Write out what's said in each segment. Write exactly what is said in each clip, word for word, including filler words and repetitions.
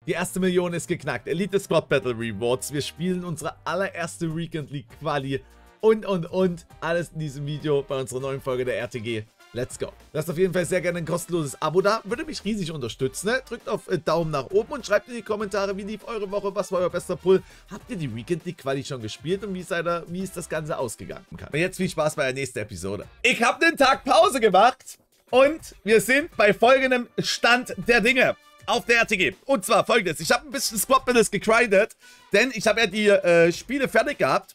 Die erste Million ist geknackt. Elite Squad Battle Rewards. Wir spielen unsere allererste Weekend League Quali. Und, und, und. Alles in diesem Video bei unserer neuen Folge der R T G. Let's go. Lasst auf jeden Fall sehr gerne ein kostenloses Abo da. Würde mich riesig unterstützen. Ne? Drückt auf äh, Daumen nach oben und schreibt in die Kommentare, wie lief eure Woche, was war euer bester Pull. Habt ihr die Weekend League Quali schon gespielt und wie, seid ihr, wie ist das Ganze ausgegangen? Und jetzt viel Spaß bei der nächsten Episode. Ich habe einen Tag Pause gemacht und wir sind bei folgendem Stand der Dinge auf der R T G. Und zwar folgendes. Ich habe ein bisschen Squad Battles gegrindet, denn ich habe ja die äh, Spiele fertig gehabt.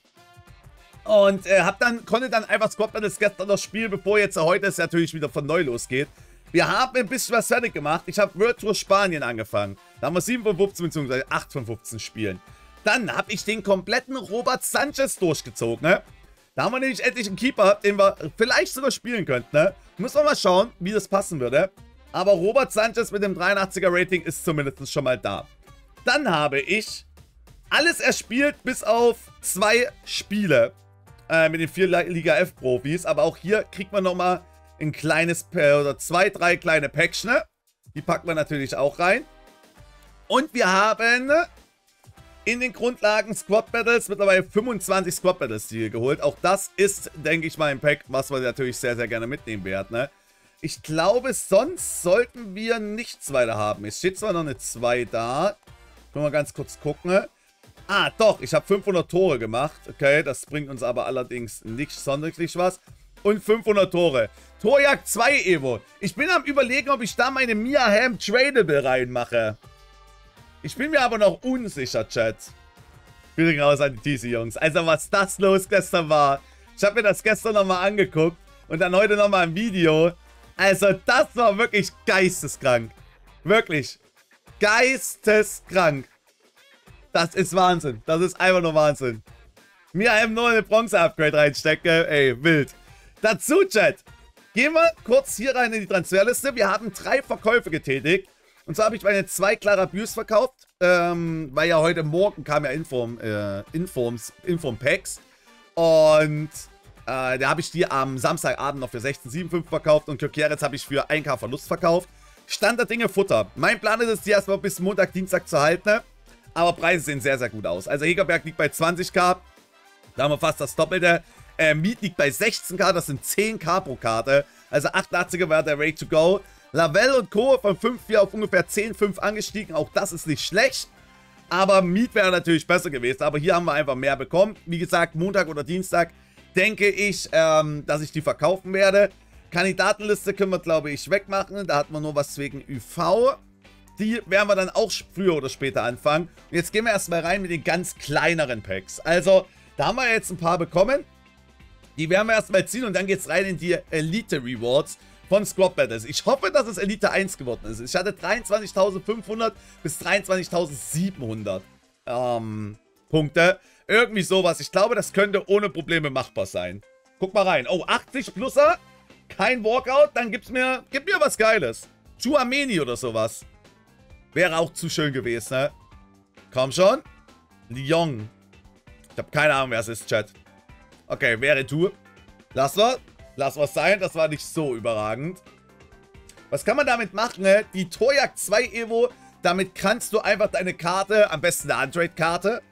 Und äh, hab dann, konnte dann einfach Squad Battles gestern noch spielen, bevor jetzt heute es natürlich wieder von neu losgeht. Wir haben ein bisschen was fertig gemacht. Ich habe World Tour Spanien angefangen. Da haben wir sieben von fünfzehn bzw. acht von fünfzehn Spielen. Dann habe ich den kompletten Robert Sanchez durchgezogen. Ne? Da haben wir nämlich endlich einen Keeper, den wir vielleicht sogar spielen könnten. Ne? Muss man mal schauen, wie das passen würde. Aber Robert Sanchez mit dem dreiundachtziger Rating ist zumindest schon mal da. Dann habe ich alles erspielt bis auf zwei Spiele. Mit den vier Liga F Profis, aber auch hier kriegt man nochmal ein kleines, oder zwei, drei kleine Päckchen. Die packt man natürlich auch rein. Und wir haben in den Grundlagen Squad Battles mittlerweile fünfundzwanzig Squad Battles Siege geholt. Auch das ist, denke ich mal, ein Pack, was wir natürlich sehr, sehr gerne mitnehmen werden. Ne? Ich glaube, sonst sollten wir nichts weiter haben. Es steht zwar noch eine zwei da. Können wir ganz kurz gucken. Ah, doch, ich habe fünfhundert Tore gemacht. Okay, das bringt uns aber allerdings nicht sonderlich was. Und fünfhundert Tore. Torjagd zwei Evo. Ich bin am Überlegen, ob ich da meine Mia Hamm Tradable reinmache. Ich bin mir aber noch unsicher, Chat. Bitte raus an die T C, Jungs. Also, was das los gestern war. Ich habe mir das gestern nochmal angeguckt. Und dann heute nochmal ein Video. Also, das war wirklich geisteskrank. Wirklich. Geisteskrank. Das ist Wahnsinn. Das ist einfach nur Wahnsinn. Mir eben nur eine Bronze-Upgrade reinstecken. Ey, wild. Dazu, Chat. Gehen wir kurz hier rein in die Transferliste. Wir haben drei Verkäufe getätigt. Und zwar habe ich meine zwei Clara Buse verkauft. Ähm, weil ja heute Morgen kam ja Inform, äh, Informs, Inform-Packs. Und äh, da habe ich die am Samstagabend noch für sechzehn Komma fünfundsiebzig verkauft. Und Kyrkieres habe ich für ein K Verlust verkauft. Stand der Dinge Futter. Mein Plan ist es, die erstmal bis Montag, Dienstag zu halten. Aber Preise sehen sehr, sehr gut aus. Also Hegerberg liegt bei zwanzig K. Da haben wir fast das Doppelte. Äh, Miet liegt bei sechzehn K. Das sind zehn K pro Karte. Also achtundachtziger war der Ready to go. Lavelle und Co. von fünf Komma vier auf ungefähr zehn Komma fünf angestiegen. Auch das ist nicht schlecht. Aber Miet wäre natürlich besser gewesen. Aber hier haben wir einfach mehr bekommen. Wie gesagt, Montag oder Dienstag denke ich, ähm, dass ich die verkaufen werde. Kandidatenliste können wir, glaube ich, wegmachen. Da hatten wir nur was wegen Ü V. Die werden wir dann auch früher oder später anfangen. Und jetzt gehen wir erstmal rein mit den ganz kleineren Packs. Also, da haben wir jetzt ein paar bekommen. Die werden wir erstmal ziehen und dann geht es rein in die Elite Rewards von Squad Battles. Ich hoffe, dass es Elite eins geworden ist. Ich hatte dreiundzwanzigtausendfünfhundert bis dreiundzwanzigtausendsiebenhundert ähm, Punkte. Irgendwie sowas. Ich glaube, das könnte ohne Probleme machbar sein. Guck mal rein. Oh, achtzig Pluser. Kein Walkout. Dann gibt's mir, gib mir was Geiles. Chouameni oder sowas. Wäre auch zu schön gewesen, ne? Komm schon. Lyon. Ich habe keine Ahnung, wer es ist, Chat. Okay, wäre Tour. Lass was. Lass was sein. Das war nicht so überragend. Was kann man damit machen, ne? Die Torjagd zwei Evo. Damit kannst du einfach deine Karte, am besten eine Untrade-Karte,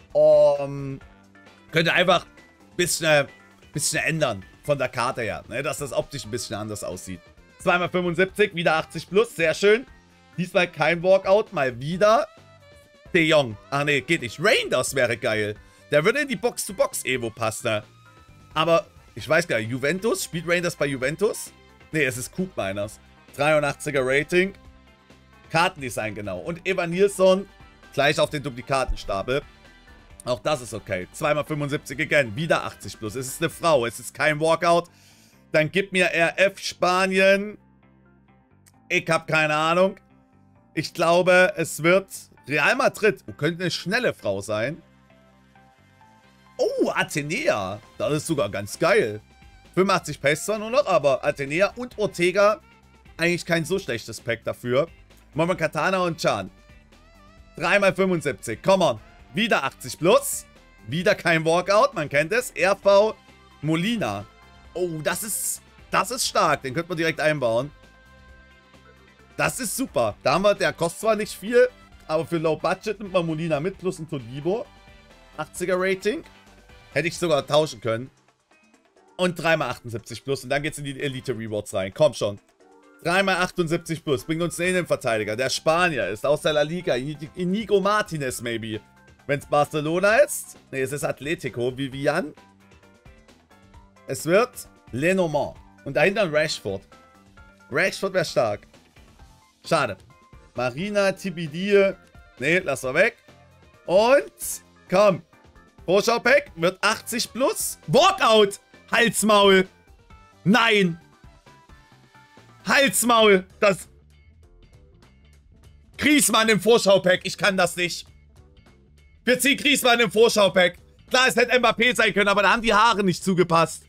um, könnte einfach ein bisschen, bisschen ändern von der Karte her, ne? Dass das optisch ein bisschen anders aussieht. zwei mal fünfundsiebzig, wieder achtzig plus. Sehr schön. Diesmal kein Walkout, mal wieder. De Jong. Ach nee, geht nicht. Reinders wäre geil. Der würde in die Box-to-Box-Evo passen. Ne? Aber ich weiß gar nicht, Juventus? Spielt Reinders bei Juventus? Nee, es ist Coop Miners. dreiundachtziger Rating. Kartendesign genau. Und Evan Nilsson gleich auf den Duplikatenstapel. Auch das ist okay. zwei mal fünfundsiebzig again. Wieder achtzig plus. Es ist eine Frau. Es ist kein Walkout. Dann gib mir R F Spanien. Ich habe keine Ahnung. Ich glaube, es wird Real Madrid. Oh, könnte eine schnelle Frau sein. Oh, Athenea. Das ist sogar ganz geil. fünfundachtzig Pace zwar nur noch, aber Athenea und Ortega. Eigentlich kein so schlechtes Pack dafür. Moment, Katana und Chan. drei mal fünfundsiebzig. Come on. Wieder achtzig plus. Wieder kein Walkout. Man kennt es. R V Molina. Oh, das ist, das ist stark. Den könnte man direkt einbauen. Das ist super. Da haben wir, der kostet zwar nicht viel, Aber für Low Budget nimmt man Molina mit, plus ein Tolibo. achtziger Rating. Hätte ich sogar tauschen können. Und dreimal achtundsiebzig plus. Und dann geht's in die Elite Rewards rein. Komm schon. dreimal achtundsiebzig plus. Bringt uns einen Innenverteidiger. Der Spanier ist aus der La Liga. Inigo Martinez, maybe. Wenn es Barcelona ist. Ne, es ist Atletico. Vivian. Es wird Lenormand. Und dahinter ein Rashford. Rashford wäre stark. Schade. Marina, Tibidie. Ne, lass mal weg. Und komm. Vorschau-Pack wird achtzig plus. Walkout. Halsmaul. Nein. Halsmaul. Das. Griezmann im Vorschau-Pack. Ich kann das nicht. Wir ziehen Griezmann im Vorschau-Pack. Klar, es hätte Mbappé sein können, aber da haben die Haare nicht zugepasst.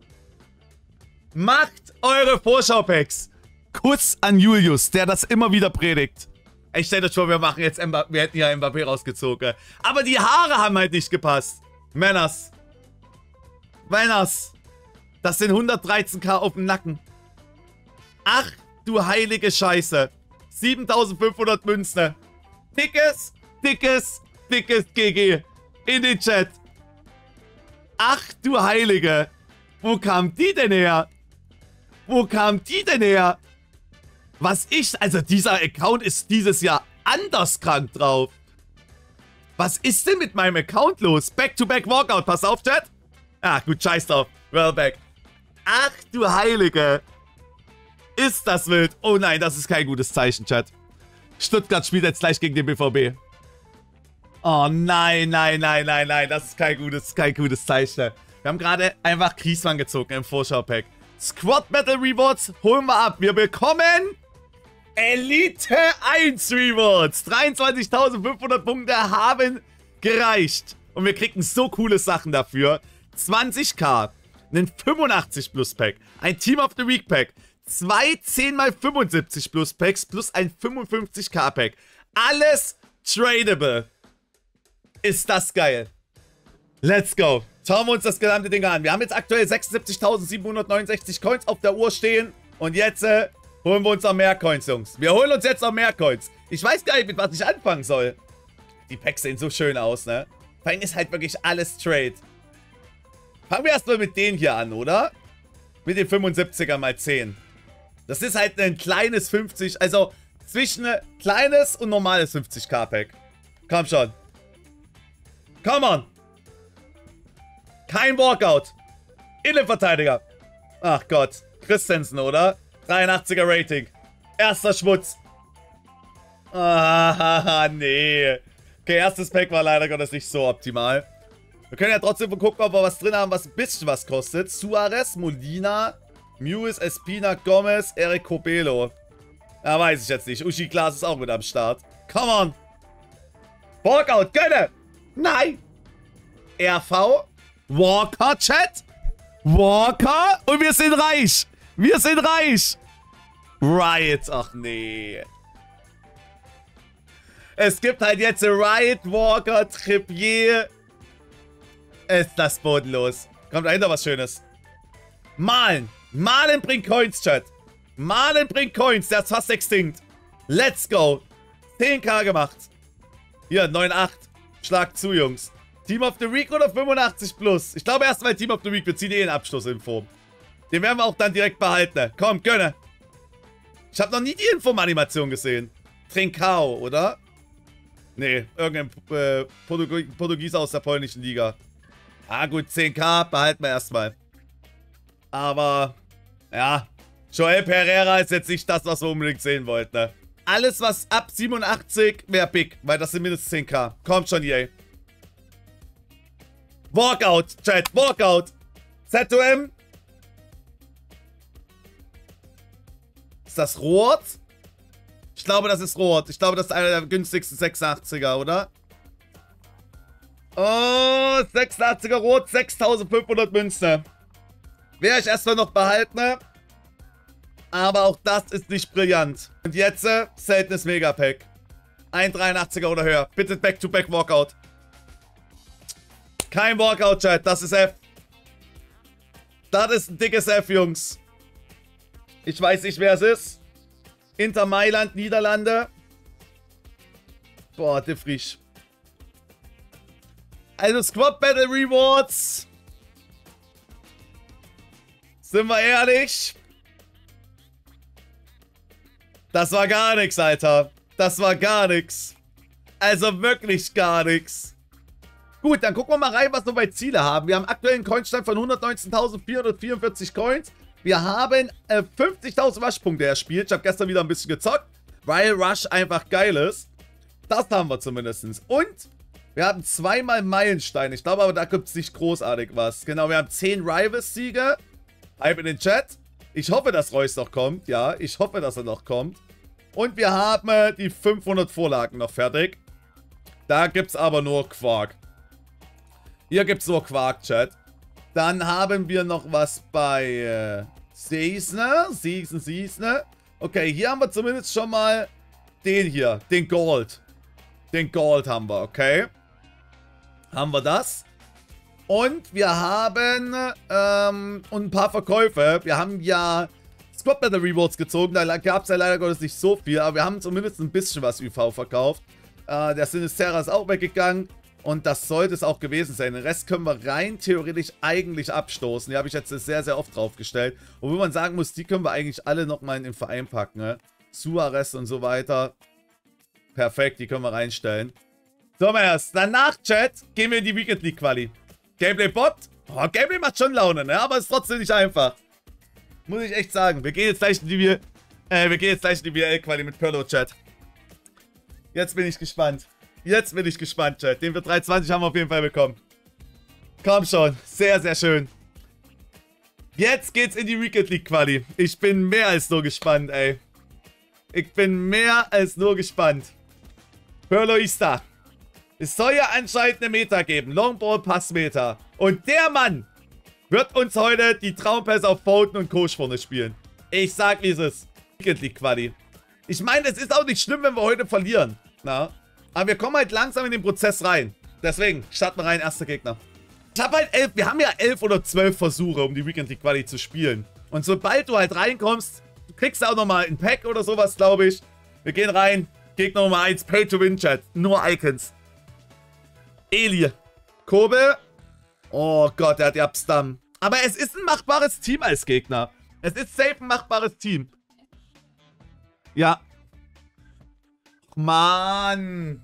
Macht eure Vorschau-Packs. Kuss an Julius, der das immer wieder predigt. Ich stelle euch vor, wir machen jetzt Mbappé, wir hätten ja Mbappé rausgezogen. Aber die Haare haben halt nicht gepasst. Männers. Männers. Das sind hundertdreizehn K auf dem Nacken. Ach, du heilige Scheiße. siebentausendfünfhundert Münzen. Dickes, dickes, dickes G G. In den Chat. Ach, du Heilige. Wo kam die denn her? Wo kam die denn her? Was ich... Also dieser Account ist dieses Jahr anders krank drauf. Was ist denn mit meinem Account los? Back-to-back-Walkout. Pass auf, Chat. Ach, gut, scheiß drauf. Well back. Ach, du Heilige. Ist das wild. Oh nein, das ist kein gutes Zeichen, Chat. Stuttgart spielt jetzt gleich gegen den B V B. Oh nein, nein, nein, nein, nein. Das ist kein gutes, kein gutes Zeichen. Wir haben gerade einfach Griezmann gezogen im Vorschau-Pack. Squad Battle Rewards holen wir ab. Wir bekommen Elite eins Rewards. dreiundzwanzigtausendfünfhundert Punkte haben gereicht. Und wir kriegen so coole Sachen dafür. zwanzig K. Einen fünfundachtzig Plus Pack. Ein Team of the Week Pack. Zwei zehn mal fünfundsiebzig Plus Packs plus ein fünfundfünfzig K Pack. Alles tradable. Ist das geil. Let's go. Schauen wir uns das gesamte Ding an. Wir haben jetzt aktuell sechsundsiebzigtausendsiebenhundertneunundsechzig Coins auf der Uhr stehen. Und jetzt äh, holen wir uns noch mehr Coins, Jungs. Wir holen uns jetzt noch mehr Coins. Ich weiß gar nicht, mit was ich anfangen soll. Die Packs sehen so schön aus, ne? Vor allem ist halt wirklich alles Trade. Fangen wir erstmal mit denen hier an, oder? Mit den fünfundsiebziger mal zehn. Das ist halt ein kleines fünfzig, also zwischen ein kleines und normales fünfzig K Pack. Komm schon. Come on. Kein Walkout. Innenverteidiger. Ach Gott. Christensen, oder? dreiundachtziger Rating. Erster Schmutz. Ah, nee. Okay, erstes Pack war leider Gottes nicht so optimal. Wir können ja trotzdem gucken, ob wir was drin haben, was ein bisschen was kostet. Suarez, Molina, Mewis, Espina, Gomez, Eric Cobelo. Ja, weiß ich jetzt nicht. Uschi Glas ist auch mit am Start. Come on. Walkout, gönne. Nein. R V. Walker, Chat. Walker. Und wir sind reich. Wir sind reich. Riot. Ach, nee. Es gibt halt jetzt Riot, Walker, Trippier. Ist das bodenlos. Kommt dahinter was Schönes. Malen. Malen bringt Coins, Chat. Malen bringt Coins. Der ist fast extinct. Let's go. zehn K gemacht. Hier, neun Komma acht. Schlag zu, Jungs. Team of the Week oder fünfundachtzig plus? Ich glaube erstmal Team of the Week. Wir ziehen eh einen Abschlussinfo. Den werden wir auch dann direkt behalten. Komm, gönne. Ich habe noch nie die Inform-Animation gesehen. Trincao, oder? Nee, irgendein äh, Portugieser Portugies aus der polnischen Liga. Ah gut, zehn K behalten wir erstmal. Aber, ja, Joel Pereira ist jetzt nicht das, was wir unbedingt sehen wollten. Ne? Alles, was ab siebenundachtzig wäre big, weil das sind mindestens zehn K. Kommt schon, E A. Walkout, Chat, Walkout. Z O M. Ist das rot? Ich glaube, das ist rot. Ich glaube, das ist einer der günstigsten sechsundachtziger, oder? Oh, sechsundachtziger rot, sechstausendfünfhundert Münzen. Werde ich erstmal noch behalten. Aber auch das ist nicht brillant. Und jetzt, äh, seltenes Megapack. Ein dreiundachtziger oder höher. Bitte Back-to-Back Walkout. Kein Walkout, Chat. Das ist F. Das ist ein dickes F, Jungs. Ich weiß nicht, wer es ist. Inter Mailand, Niederlande. Boah, der frisch. Also Squad Battle Rewards. Sind wir ehrlich? Das war gar nichts, Alter. Das war gar nichts. Also wirklich gar nichts. Gut, dann gucken wir mal rein, was wir bei Ziele haben. Wir haben aktuell einen Coinstand von hundertneunzehntausendvierhundertvierundvierzig Coins. Wir haben äh, fünfzigtausend Rush-Punkte erspielt. Ich habe gestern wieder ein bisschen gezockt, weil Rush einfach geil ist. Das haben wir zumindest. Und wir haben zweimal Meilensteine. Ich glaube aber, da gibt es nicht großartig was. Genau, wir haben zehn Rivals-Siege. Hype in den Chat. Ich hoffe, dass Reus noch kommt. Ja, ich hoffe, dass er noch kommt. Und wir haben äh, die fünfhundert Vorlagen noch fertig. Da gibt es aber nur Quark. Hier gibt es nur Quark, Chat. Dann haben wir noch was bei äh, Season. Season, Season. Okay, hier haben wir zumindest schon mal den hier. Den Gold. Den Gold haben wir, okay. Haben wir das. Und wir haben ähm, und ein paar Verkäufe. Wir haben ja Squad Battle Rewards gezogen. Da gab es ja leider Gottes nicht so viel. Aber wir haben zumindest ein bisschen was Ü V verkauft. Äh, der Sinisterra ist auch weggegangen. Und das sollte es auch gewesen sein. Den Rest können wir rein theoretisch eigentlich abstoßen. Die habe ich jetzt sehr, sehr oft draufgestellt. Obwohl man sagen muss, die können wir eigentlich alle nochmal in den Verein packen. Ne? Suarez und so weiter. Perfekt, die können wir reinstellen. So, mal erst. Danach, Chat, gehen wir in die Weekend League Quali. Gameplay Bot. Oh, Gameplay macht schon Laune, ne? Aber ist trotzdem nicht einfach. Muss ich echt sagen. Wir gehen jetzt gleich in die, äh, wir gehen jetzt gleich in die W L Quali mit Perlo, Chat. Jetzt bin ich gespannt. Jetzt bin ich gespannt, Chat. Den für drei zwanzig haben wir auf jeden Fall bekommen. Komm schon. Sehr, sehr schön. Jetzt geht's in die Weekend League Quali. Ich bin mehr als nur gespannt, ey. Ich bin mehr als nur gespannt. Perlo ist da. Es soll ja anscheinend eine Meta geben. Longball Pass Meta. Und der Mann wird uns heute die Traumpässe auf Foden und Coach vorne spielen. Ich sag, wie es ist. Weekend League Quali. Ich meine, es ist auch nicht schlimm, wenn wir heute verlieren. Na? Aber wir kommen halt langsam in den Prozess rein. Deswegen, starten wir rein, erster Gegner. Ich habe halt elf, wir haben ja elf oder zwölf Versuche, um die Weekend League Quali zu spielen. Und sobald du halt reinkommst, kriegst du auch nochmal ein Pack oder sowas, glaube ich. Wir gehen rein. Gegner Nummer eins, Pay to Win, Chat. Nur Icons. Eli. Kobe. Oh Gott, der hat die Abstam. Aber es ist ein machbares Team als Gegner. Es ist safe ein machbares Team. Ja. Mann.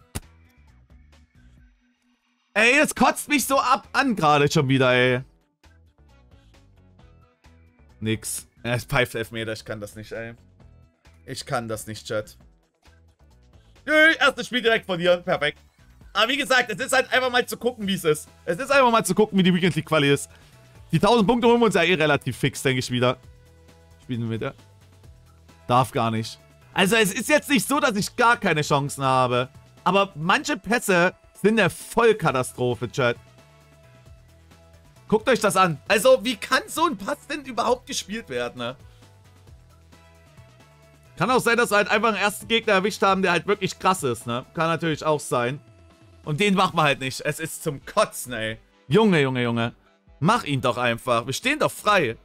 Ey, das kotzt mich so ab an gerade schon wieder, ey. Nix. Es pfeift Elfmeter, ich kann das nicht, ey. Ich kann das nicht, Chat. Nö, erstes Spiel direkt verlieren, perfekt. Aber wie gesagt, es ist halt einfach mal zu gucken, wie es ist. Es ist einfach mal zu gucken, wie die Weekend League Quali ist. Die tausend Punkte holen wir uns ja eh relativ fix, denke ich wieder. Spielen wir mit, ja? Darf gar nicht. Also es ist jetzt nicht so, dass ich gar keine Chancen habe. Aber manche Pässe sind eine Vollkatastrophe, Chat. Guckt euch das an. Also, wie kann so ein Pass denn überhaupt gespielt werden, ne? Kann auch sein, dass wir halt einfach einen ersten Gegner erwischt haben, der halt wirklich krass ist, ne? Kann natürlich auch sein. Und den machen wir halt nicht. Es ist zum Kotzen, ey. Junge, Junge, Junge. Mach ihn doch einfach. Wir stehen doch frei.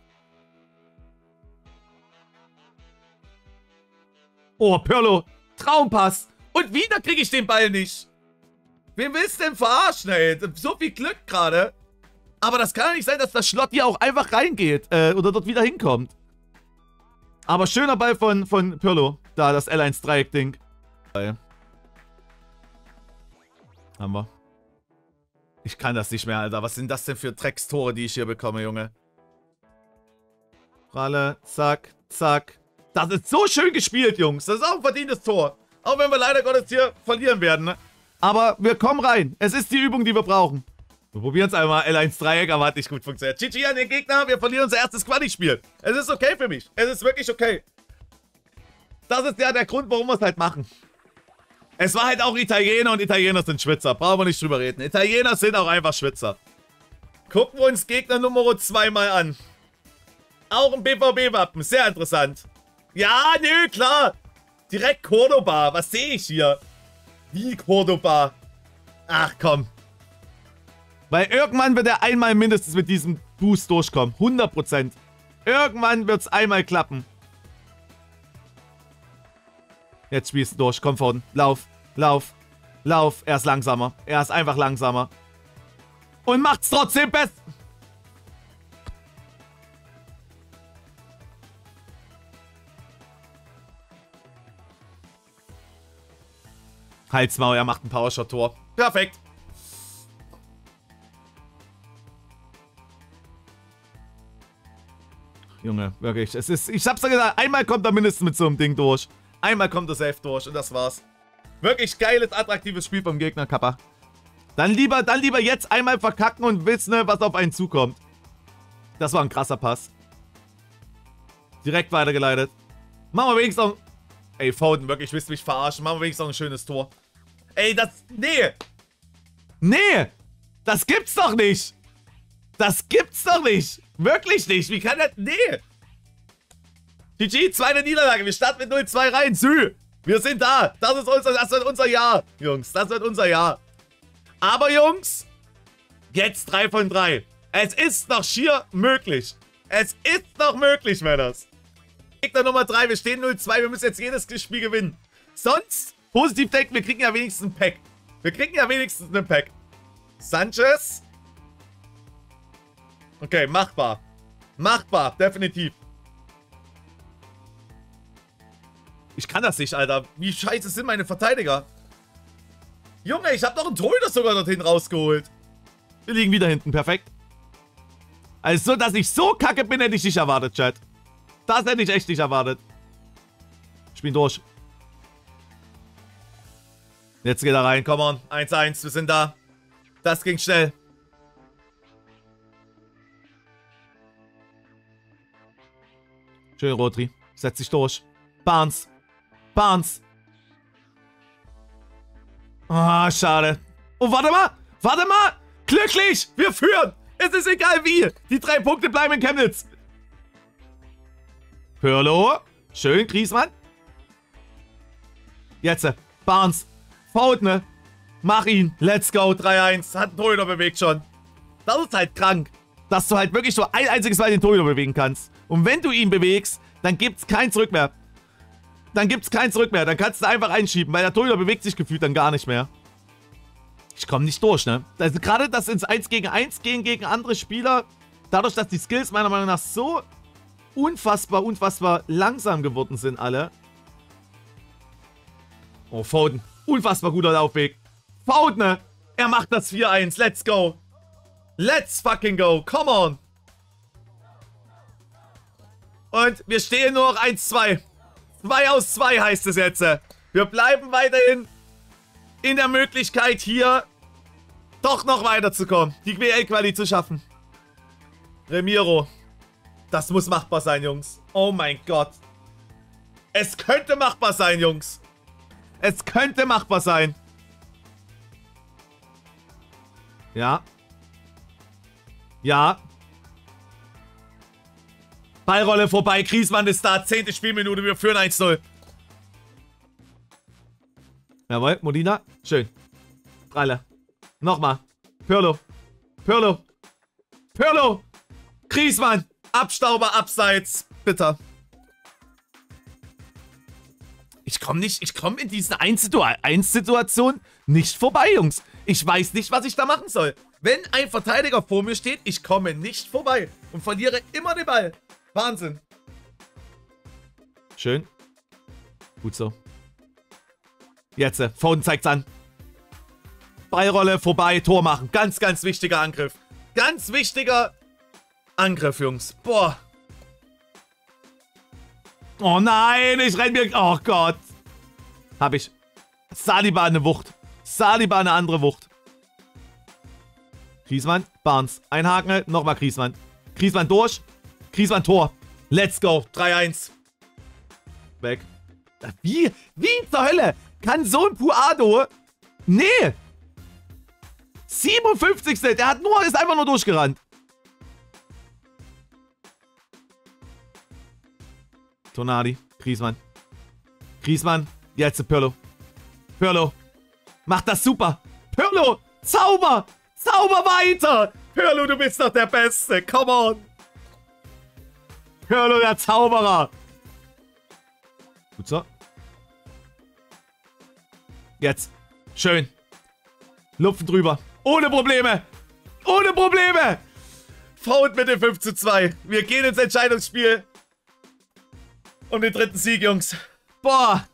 Oh, Perlo. Traumpass. Und wieder kriege ich den Ball nicht. Wen willst du denn verarschen, ey? So viel Glück gerade. Aber das kann ja nicht sein, dass das Schlott hier auch einfach reingeht. Äh, oder dort wieder hinkommt. Aber schöner Ball von, von Perlo. Da, das L eins Dreieck-Ding. Haben wir. Ich kann das nicht mehr, Alter. Was sind das denn für Dreckstore, die ich hier bekomme, Junge? Pralle, zack, zack. Das ist so schön gespielt, Jungs. Das ist auch ein verdientes Tor. Auch wenn wir leider Gottes hier verlieren werden, ne? Aber wir kommen rein. Es ist die Übung, die wir brauchen. Wir probieren es einmal. L eins Dreieck, aber hat nicht gut funktioniert. G G an den Gegner. Wir verlieren unser erstes Quali-Spiel. Es ist okay für mich. Es ist wirklich okay. Das ist ja der Grund, warum wir es halt machen. Es war halt auch Italiener und Italiener sind Schwitzer. Brauchen wir nicht drüber reden. Italiener sind auch einfach Schwitzer. Gucken wir uns Gegner Nummer zwei mal an. Auch ein B V B-Wappen. Sehr interessant. Ja, nö, klar. Direkt Cordoba. Was sehe ich hier? Wie Cordoba? Ach, komm. Weil irgendwann wird er einmal mindestens mit diesem Boost durchkommen. hundert Prozent. Irgendwann wird es einmal klappen. Jetzt spielst du durch. Komm vorne. Lauf. Lauf. Lauf. Er ist langsamer. Er ist einfach langsamer. Und macht's trotzdem besser. Halsmaul, er macht ein Powershot-Tor. Perfekt. Junge, wirklich. Es ist, ich hab's ja gesagt, einmal kommt er mindestens mit so einem Ding durch. Einmal kommt er safe durch und das war's. Wirklich geiles, attraktives Spiel vom Gegner, Kappa. Dann lieber, dann lieber jetzt einmal verkacken und wissen, was auf einen zukommt. Das war ein krasser Pass. Direkt weitergeleitet. Machen wir wenigstens noch... Ey, Foden, wirklich, willst du mich verarschen? Machen wir wenigstens noch ein schönes Tor. Ey, das... Nee! Nee! Das gibt's doch nicht! Das gibt's doch nicht! Wirklich nicht! Wie kann das... Nee! G G, zweite Niederlage. Wir starten mit null zwei rein. Sü! Wir sind da! Das ist unser... Das wird unser Jahr, Jungs. Das wird unser Jahr. Aber, Jungs... Jetzt drei von drei. Es ist noch schier möglich. Es ist noch möglich, Männers. Gegner Nummer drei. Wir stehen null zwei. Wir müssen jetzt jedes Spiel gewinnen. Sonst... Positiv denken, wir kriegen ja wenigstens ein Pack. Wir kriegen ja wenigstens ein Pack. Sanchez. Okay, machbar. Machbar, definitiv. Ich kann das nicht, Alter. Wie scheiße sind meine Verteidiger? Junge, ich habe doch einen Torhüter sogar dorthin rausgeholt. Wir liegen wieder hinten, perfekt. Also, dass ich so kacke bin, hätte ich nicht erwartet, Chat. Das hätte ich echt nicht erwartet. Spielen durch. Jetzt geht er rein, come on. eins eins, wir sind da. Das ging schnell. Schön, Rodri. Setz dich durch. Barnes. Barnes. Ah, oh, schade. Oh, warte mal. Warte mal. Glücklich. Wir führen. Es ist egal wie. Die drei Punkte bleiben in Chemnitz. Pirlo. Schön, Griezmann. Jetzt. Barnes. Foden. Mach ihn. Let's go. drei eins. Hat den Torhüter bewegt schon. Das ist halt krank. Dass du halt wirklich nur ein einziges Mal den Torhüter bewegen kannst. Und wenn du ihn bewegst, dann gibt's kein Zurück mehr. Dann gibt's kein Zurück mehr. Dann kannst du einfach einschieben, weil der Torhüter bewegt sich gefühlt dann gar nicht mehr. Ich komme nicht durch, ne? Also gerade das ins eins gegen eins gehen gegen andere Spieler, dadurch, dass die Skills meiner Meinung nach so unfassbar, unfassbar langsam geworden sind alle. Oh, Foden. Unfassbar guter Laufweg. Foden, er macht das vier eins. Let's go. Let's fucking go. Come on. Und wir stehen nur noch eins zwei. zwei aus zwei heißt es jetzt. Wir bleiben weiterhin in der Möglichkeit, hier doch noch weiterzukommen. Die W L-Quali zu schaffen. Remiro. Das muss machbar sein, Jungs. Oh mein Gott. Es könnte machbar sein, Jungs. Es könnte machbar sein. Ja. Ja. Ballrolle vorbei. Griezmann ist da. Zehnte Spielminute. Wir führen eins null. Jawohl. Molina. Schön. Pralle. Nochmal. Pirlo. Pirlo. Pirlo. Griezmann. Abstauber abseits. Bitter. Ich komme nicht, ich komme in diese eins Situation nicht vorbei, Jungs. Ich weiß nicht, was ich da machen soll. Wenn ein Verteidiger vor mir steht, ich komme nicht vorbei und verliere immer den Ball. Wahnsinn. Schön. Gut so. Jetzt, äh, Foden zeigt's an. Ballrolle vorbei, Tor machen. Ganz, ganz wichtiger Angriff. Ganz wichtiger Angriff, Jungs. Boah. Oh nein, ich renn mir... Oh Gott. Hab ich. Saliba eine Wucht. Saliba eine andere Wucht. Griezmann, Barnes. Einhaken, nochmal Griezmann. Griezmann durch. Griezmann Tor. Let's go. drei eins. Weg. Wie? Wie zur Hölle kann so ein Puado... Nee. siebenundfünfzigste Der hat nur... Ist einfach nur durchgerannt. Tonali, Griezmann. Griezmann, jetzt Pirlo. Pirlo. Macht das super. Pirlo, Zauber. Zauber weiter. Pirlo, du bist doch der Beste. Come on. Pirlo, der Zauberer. Gut so. Jetzt. Schön. Lupfen drüber. Ohne Probleme. Ohne Probleme. Fout mit dem fünf zu zwei. Wir gehen ins Entscheidungsspiel. Um den dritten Sieg, Jungs. Boah.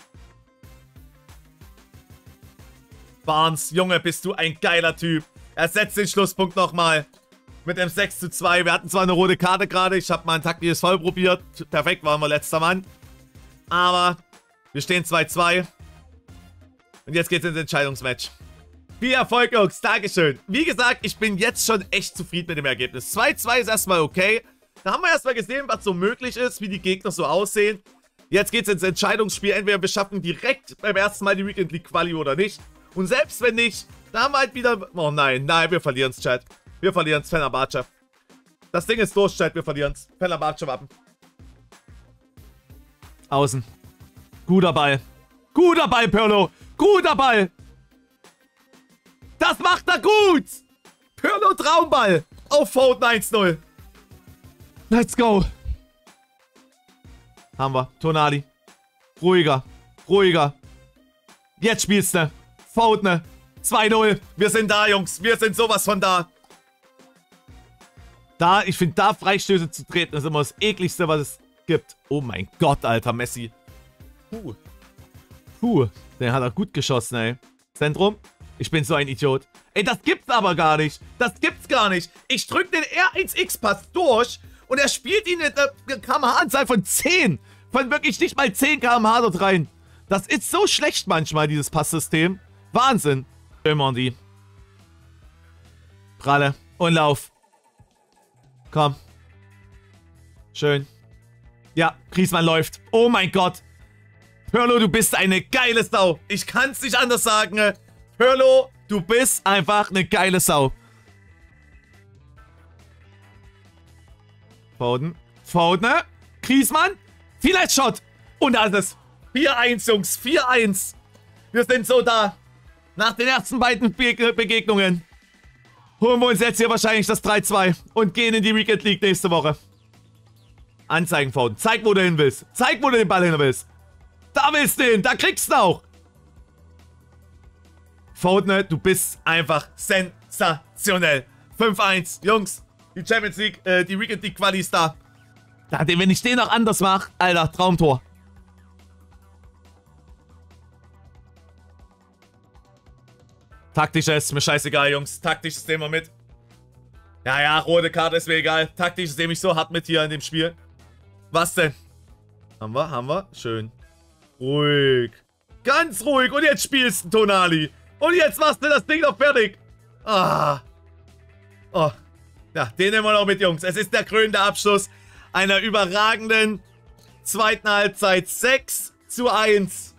Barnes, Junge, bist du ein geiler Typ. Er setzt den Schlusspunkt nochmal. Mit dem sechs zu zwei. Wir hatten zwar eine rote Karte gerade. Ich habe mal ein taktisches Foul probiert. Perfekt, waren wir letzter Mann. Aber wir stehen zwei zwei. Und jetzt geht's ins Entscheidungsmatch. Viel Erfolg, Jungs. Dankeschön. Wie gesagt, ich bin jetzt schon echt zufrieden mit dem Ergebnis. zwei zwei ist erstmal okay. Da haben wir erstmal gesehen, was so möglich ist, wie die Gegner so aussehen. Jetzt geht's ins Entscheidungsspiel. Entweder wir schaffen direkt beim ersten Mal die Weekend League Quali oder nicht. Und selbst wenn nicht, da haben wir halt wieder... Oh nein, nein, wir verlieren es, Chat. Wir verlieren es, Fenerbahce. Das Ding ist durch, Chat. Wir verlieren es. Fenerbahce Wappen. Außen. Guter Ball. Guter Ball, Pirlo. Guter Ball. Das macht er gut. Pirlo Traumball. Auf Foden eins null. Let's go. Haben wir. Tonali. Ruhiger. Ruhiger. Jetzt spielst du. Foden. zwei null. Wir sind da, Jungs. Wir sind sowas von da. Da, ich finde, da Freistöße zu treten, ist immer das ekligste, was es gibt. Oh mein Gott, Alter, Messi. Puh. Puh. Den hat er gut geschossen, ey. Zentrum. Ich bin so ein Idiot. Ey, das gibt's aber gar nicht. Das gibt's gar nicht. Ich drück den R eins X-Pass durch und er spielt ihn mit einer Kilometer pro Stunde Anzahl von zehn. Von wirklich nicht mal zehn Kilometer pro Stunde dort rein. Das ist so schlecht manchmal, dieses Passsystem. Wahnsinn. Immer die. Pralle. Und Lauf. Komm. Schön. Ja, Griezmann läuft. Oh mein Gott. Pirlo, du bist eine geile Sau. Ich kann's nicht anders sagen. Pirlo, du bist einfach eine geile Sau. Foden. Foden. Griezmann. Vielleicht Shot. Und alles. vier eins, Jungs. vier eins. Wir sind so da. Nach den ersten beiden Be Begegnungen holen wir uns jetzt hier wahrscheinlich das drei zwei und gehen in die Weekend League nächste Woche. Anzeigen, Foden. Zeig, wo du hin willst. Zeig, wo du den Ball hin willst. Da willst du hin. Da kriegst du auch. Foden, du bist einfach sensationell. fünf eins. Jungs, die Champions League, äh, die Weekend League Quali ist da. da. Wenn ich den noch anders mache, Alter, Traumtor. Taktisch ist mir scheißegal, Jungs. Taktisch ist immer mit. Ja, ja, rote Karte ist mir egal. Taktisch ist nämlich so hart mit hier in dem Spiel. Was denn? Haben wir, haben wir. Schön. Ruhig. Ganz ruhig. Und jetzt spielst du, Tonali. Und jetzt machst du das Ding noch fertig. Ah. Oh. Ja, den nehmen wir noch mit, Jungs. Es ist der krönende Abschluss einer überragenden zweiten Halbzeit. sechs zu eins.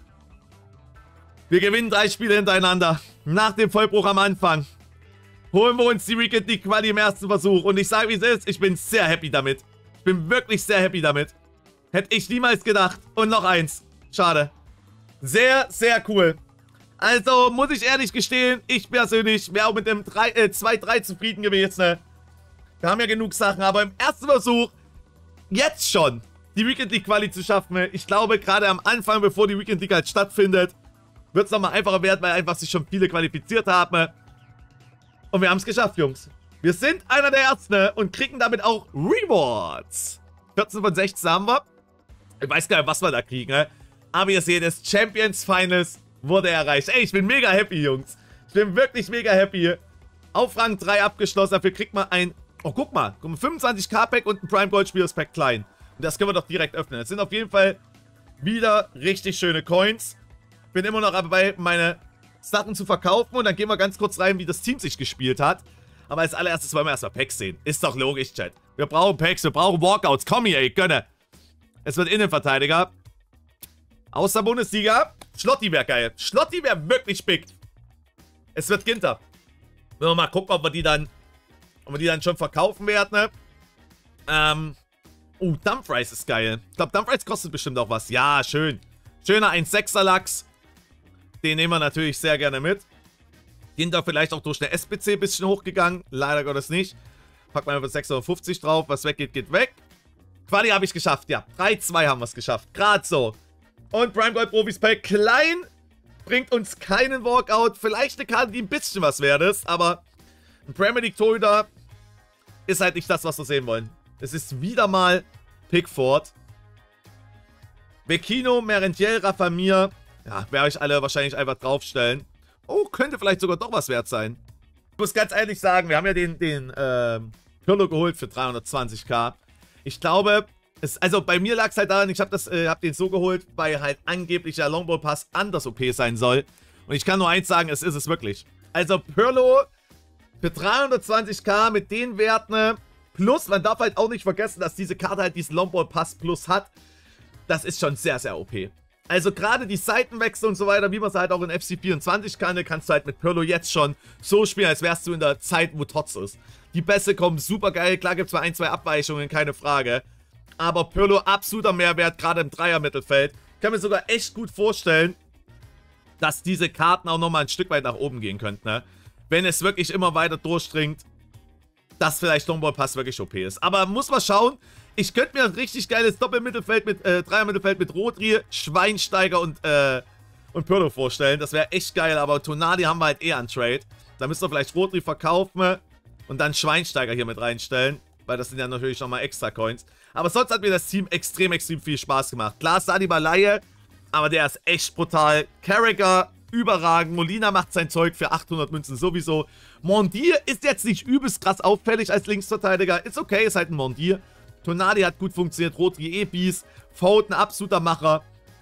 Wir gewinnen drei Spiele hintereinander. Nach dem Vollbruch am Anfang holen wir uns die Weekend League Quali im ersten Versuch. Und ich sage, wie es ist, ich bin sehr happy damit. Ich bin wirklich sehr happy damit. Hätte ich niemals gedacht. Und noch eins. Schade. Sehr, sehr cool. Also, muss ich ehrlich gestehen, ich persönlich wäre auch mit dem zwei drei zufrieden gewesen. Ne? Wir haben ja genug Sachen, aber im ersten Versuch jetzt schon die Weekend League Quali zu schaffen. Ich glaube, gerade am Anfang, bevor die Weekend League halt stattfindet, wird es nochmal einfacher werden, weil einfach sich schon viele qualifiziert haben. Und wir haben es geschafft, Jungs. Wir sind einer der Ersten und kriegen damit auch Rewards. vierzehn von sechzehn haben wir. Ich weiß gar nicht, was wir da kriegen, ne? Aber ihr seht es, Champions Finals wurde erreicht. Ey, ich bin mega happy, Jungs. Ich bin wirklich mega happy. Auf Rang drei abgeschlossen. Dafür kriegt man ein... Oh, guck mal. fünfundzwanzig K Pack und ein Prime Gold Spielers Pack klein. Und das können wir doch direkt öffnen. Das sind auf jeden Fall wieder richtig schöne Coins. Bin immer noch dabei, meine Sachen zu verkaufen. Und dann gehen wir ganz kurz rein, wie das Team sich gespielt hat. Aber als allererstes wollen wir erstmal Packs sehen. Ist doch logisch, Chat. Wir brauchen Packs, wir brauchen Walkouts. Komm hier, ich gönne. Es wird Innenverteidiger. Aus der Bundesliga. Schlotti wäre geil. Schlotti wäre wirklich big. Es wird Ginter. Wenn wir mal gucken, ob wir die dann, ob wir die dann schon verkaufen werden. Ne? Ähm. Oh, Dumfries ist geil. Ich glaube, Dumfries kostet bestimmt auch was. Ja, schön. Schöner eins Komma sechser Lachs. Den nehmen wir natürlich sehr gerne mit. Ginter vielleicht auch durch eine S B C ein bisschen hochgegangen. Leider Gottes nicht. Packen wir einfach sechshundertfünfzig drauf. Was weggeht, geht weg. Quali habe ich geschafft. Ja, drei zwei haben wir es geschafft. Gerade so. Und Prime Gold Profis Pack klein. bringt uns keinen Walkout. Vielleicht eine Karte, die ein bisschen was wert ist, aber ein Premier League Torhüter ist halt nicht das, was wir sehen wollen. Es ist wieder mal Pickford. Vecchino, Merentiel, Rafa Mir. Ja, werde ich alle wahrscheinlich einfach draufstellen. Oh, könnte vielleicht sogar doch was wert sein. Ich muss ganz ehrlich sagen, wir haben ja den, den ähm, Pirlo geholt für dreihundertzwanzigtausend. Ich glaube, es, also bei mir lag es halt daran, ich habe äh, hab den so geholt, weil halt angeblich der Longball Pass anders O P sein soll. Und ich kann nur eins sagen, es ist es wirklich. Also Pirlo für dreihundertzwanzigtausend mit den Werten plus, man darf halt auch nicht vergessen, dass diese Karte halt diesen Longball Pass plus hat. Das ist schon sehr, sehr O P. Also gerade die Seitenwechsel und so weiter, wie man es halt auch in F C vierundzwanzig kann, kannst du halt mit Pirlo jetzt schon so spielen, als wärst du in der Zeit, wo Tots ist. Die Bässe kommen super geil, klar gibt es zwar ein, zwei Abweichungen, keine Frage. Aber Pirlo absoluter Mehrwert, gerade im Dreier-Mittelfeld. Ich kann mir sogar echt gut vorstellen, dass diese Karten auch nochmal ein Stück weit nach oben gehen könnten, ne? Wenn es wirklich immer weiter durchdringt, dass vielleicht Longball Pass wirklich O P ist. Aber muss man schauen. Ich könnte mir ein richtig geiles Doppelmittelfeld mit, äh, Dreier-Mittelfeld mit Rodri, Schweinsteiger und, äh, und Pirlo vorstellen. Das wäre echt geil, aber Tonali haben wir halt eh an Trade. Da müsst ihr vielleicht Rodri verkaufen und dann Schweinsteiger hier mit reinstellen, weil das sind ja natürlich nochmal extra Coins. Aber sonst hat mir das Team extrem, extrem viel Spaß gemacht. Klar, Saliba Laie, aber der ist echt brutal. Carragher, überragend. Molina macht sein Zeug für achthundert Münzen sowieso. Mondier ist jetzt nicht übelst krass auffällig als Linksverteidiger. Ist okay, ist halt ein Mondier. Tonali hat gut funktioniert, Rodri Ebis, Foden absoluter Macher.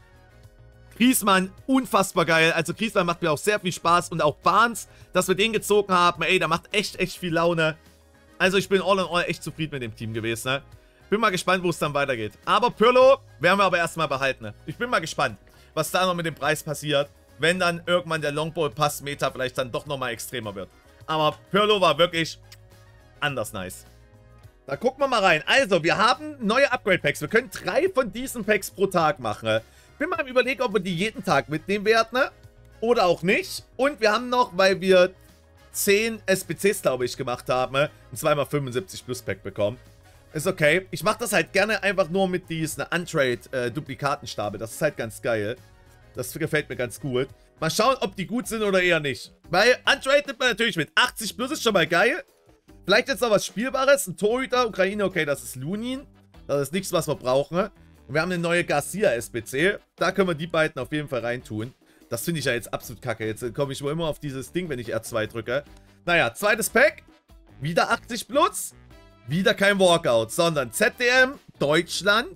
Griezmann, unfassbar geil. Also Griezmann macht mir auch sehr viel Spaß. Und auch Barnes, dass wir den gezogen haben, ey, der macht echt, echt viel Laune. Also ich bin all in all echt zufrieden mit dem Team gewesen, ne? Bin mal gespannt, wo es dann weitergeht. Aber Pirlo werden wir aber erstmal behalten, ne? Ich bin mal gespannt, was da noch mit dem Preis passiert, wenn dann irgendwann der Longball-Pass-Meter vielleicht dann doch nochmal extremer wird. Aber Pirlo war wirklich anders nice. Da gucken wir mal rein. Also, wir haben neue Upgrade-Packs. Wir können drei von diesen Packs pro Tag machen. Bin mal am Überlegen, ob wir die jeden Tag mitnehmen werden. Oder auch nicht. Und wir haben noch, weil wir zehn S B Cs, glaube ich, gemacht haben, ein zwei mal fünfundsiebzig Plus Pack bekommen. Ist okay. Ich mache das halt gerne einfach nur mit diesen Untrade-Duplikatenstapel. Das ist halt ganz geil. Das gefällt mir ganz gut. Mal schauen, ob die gut sind oder eher nicht. Weil Untrade nimmt man natürlich mit. achtzig Plus ist schon mal geil. Vielleicht jetzt noch was Spielbares. Ein Torhüter, Ukraine, okay, das ist Lunin. Das ist nichts, was wir brauchen. Und wir haben eine neue Garcia S B C. Da können wir die beiden auf jeden Fall reintun. Das finde ich ja jetzt absolut kacke. Jetzt komme ich wohl immer auf dieses Ding, wenn ich R zwei drücke. Naja, zweites Pack. Wieder achtzig Plus. Wieder kein Walkout, sondern Z D M, Deutschland,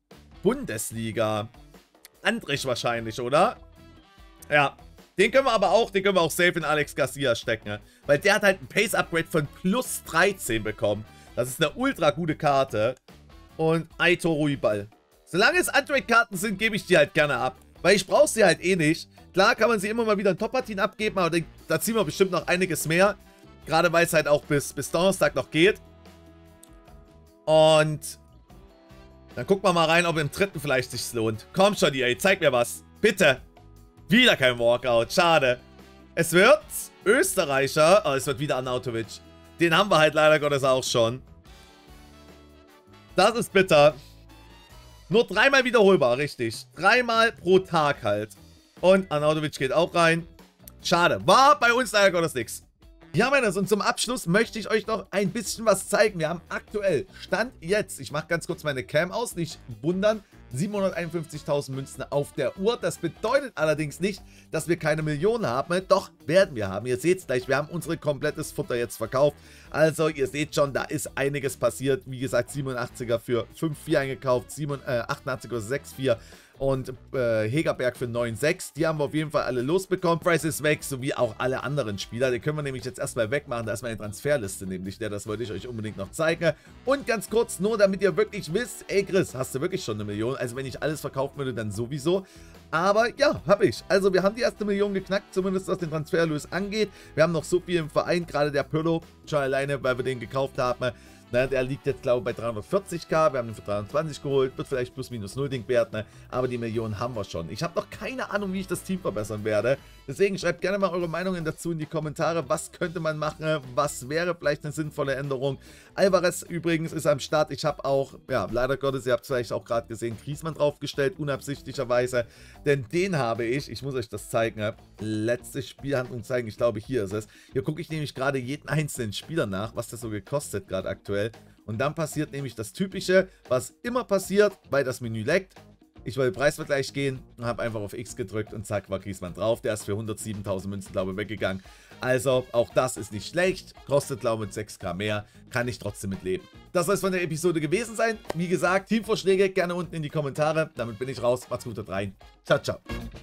Bundesliga. Andrich wahrscheinlich, oder? Ja. Den können wir aber auch, den können wir auch safe in Alex Garcia stecken. Weil der hat halt ein Pace-Upgrade von plus dreizehn bekommen. Das ist eine ultra gute Karte. Und Aitor Ruibal. Solange es Untrade-Karten sind, gebe ich die halt gerne ab. Weil ich brauche sie halt eh nicht. Klar kann man sie immer mal wieder in Top-Partien abgeben, aber da ziehen wir bestimmt noch einiges mehr. Gerade weil es halt auch bis, bis Donnerstag noch geht. Und dann gucken wir mal rein, ob im dritten vielleicht sich lohnt. Komm schon, E A, zeig mir was. Bitte. Wieder kein Walkout. Schade. Es wird Österreicher. Oh, es wird wieder Arnautovic. Den haben wir halt leider Gottes auch schon. Das ist bitter. Nur dreimal wiederholbar, richtig. Dreimal pro Tag halt. Und Arnautovic geht auch rein. Schade. War bei uns leider Gottes nichts. Ja, Männer, und zum Abschluss möchte ich euch noch ein bisschen was zeigen. Wir haben aktuell, Stand jetzt, ich mache ganz kurz meine Cam aus, nicht wundern, siebenhunderteinundfünfzigtausend Münzen auf der Uhr. Das bedeutet allerdings nicht, dass wir keine Millionen haben. Doch, werden wir haben. Ihr seht es gleich, wir haben unser komplettes Futter jetzt verkauft. Also, ihr seht schon, da ist einiges passiert. Wie gesagt, siebenundachtziger für fünf Komma vier eingekauft, achtundachtziger für sechs Komma vier und äh, Hegerberg für neun Komma sechs. Die haben wir auf jeden Fall alle losbekommen. Price ist weg, sowie auch alle anderen Spieler. Die können wir nämlich jetzt erstmal wegmachen. Da ist meine Transferliste nämlich der. Das wollte ich euch unbedingt noch zeigen. Und ganz kurz, nur damit ihr wirklich wisst, ey Chris, hast du wirklich schon eine Million? Also wenn ich alles verkaufen würde, dann sowieso. Aber ja, habe ich. Also wir haben die erste Million geknackt, zumindest was den Transfererlös angeht. Wir haben noch so viel im Verein, gerade der Pirlo, schon alleine, weil wir den gekauft haben. Na, der liegt jetzt, glaube ich, bei dreihundertvierzigtausend. Wir haben ihn für dreihundertzwanzig geholt. Wird vielleicht plus minus null Ding wert, ne? Aber die Millionen haben wir schon. Ich habe noch keine Ahnung, wie ich das Team verbessern werde. Deswegen schreibt gerne mal eure Meinungen dazu in die Kommentare. Was könnte man machen? Was wäre vielleicht eine sinnvolle Änderung? Alvarez übrigens ist am Start. Ich habe auch, ja, leider Gottes, ihr habt es vielleicht auch gerade gesehen, Griezmann draufgestellt, unabsichtlicherweise. Denn den habe ich, ich muss euch das zeigen, letzte Spielhandlung zeigen, ich glaube, hier ist es. Hier gucke ich nämlich gerade jeden einzelnen Spieler nach, was das so gekostet gerade aktuell. Und dann passiert nämlich das Typische, was immer passiert, weil das Menü leckt. Ich wollte Preisvergleich gehen und habe einfach auf X gedrückt und zack, war Griezmann drauf. Der ist für hundertsiebentausend Münzen, glaube ich, weggegangen. Also, auch das ist nicht schlecht. Kostet, glaube ich, mit sechs K mehr. Kann ich trotzdem mit leben. Das soll es von der Episode gewesen sein. Wie gesagt, Teamvorschläge gerne unten in die Kommentare. Damit bin ich raus. Macht's gut, haut rein. Ciao, ciao.